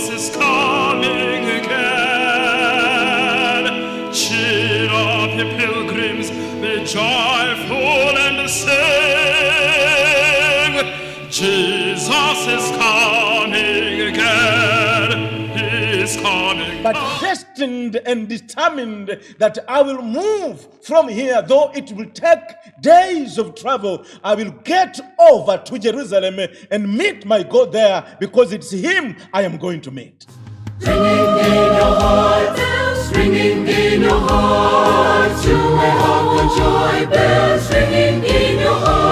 is coming again. Cheer up, ye pilgrims, be joyful and sing. Jesus is coming again. He is coming. But destined and determined that I will move from here, though it will take days of travel. I will get over to Jerusalem and meet my God there, because it's him I am going to meet. Ringing in your heart, bells ringing in your heart, you may have the joy bells ringing in your heart.